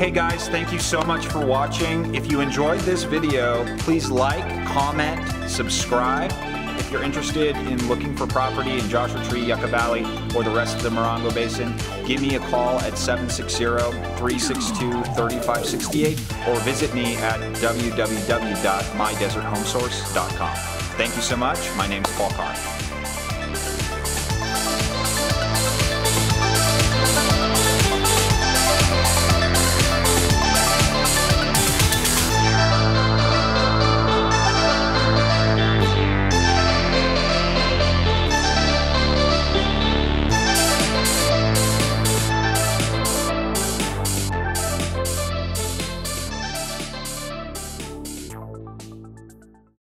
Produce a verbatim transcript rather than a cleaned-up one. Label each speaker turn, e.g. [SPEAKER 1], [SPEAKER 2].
[SPEAKER 1] Hey guys, thank you so much for watching. If you enjoyed this video, please like, comment, subscribe. If you're interested in looking for property in Joshua Tree, Yucca Valley, or the rest of the Morongo Basin, give me a call at seven six zero, three six two, three five six eight or visit me at w w w dot my desert home source dot com. Thank you so much. My name is Paul Carr.